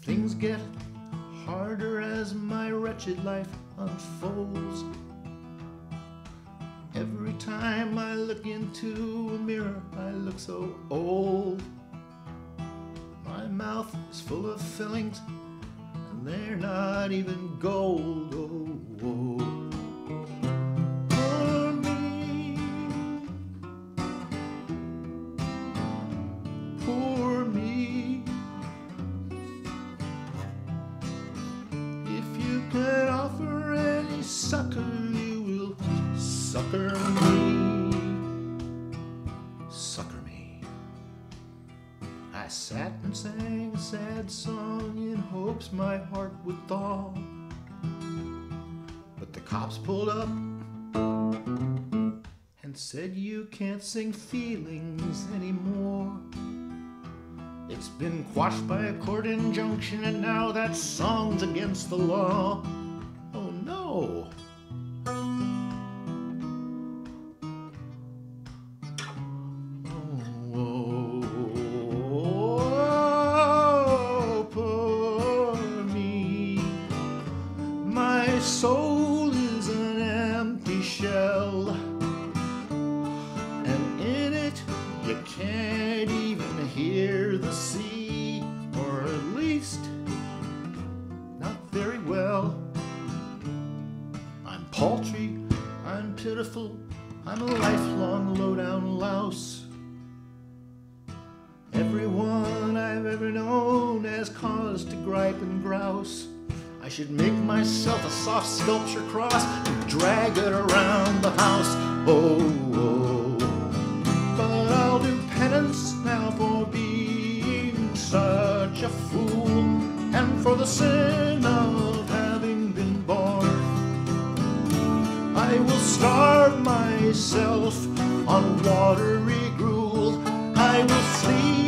Things get harder as my wretched life unfolds. Every time I look into a mirror, I look so old. My mouth is full of fillings, and they're not even gold. Oh, oh. Poor me, poor me. If you can offer any succor, you will succor me, succor me. I sat and sang a sad song in hopes my heart would thaw, but the cops pulled up and said you can't sing feelings anymore. It's been quashed by a court injunction, and now that song's against the law. Oh no! My soul is an empty shell, and in it you can't even hear the sea, or at least not very well. I'm paltry, I'm pitiful, I'm a lifelong low-down louse. Everyone I've ever known has cause to gripe and grouse. I should make myself a soft sculpture cross and drag it around the house. Oh, oh. But I'll do penance now for being such a fool, and for the sin of having been born. I will starve myself on watery gruel. I will sleep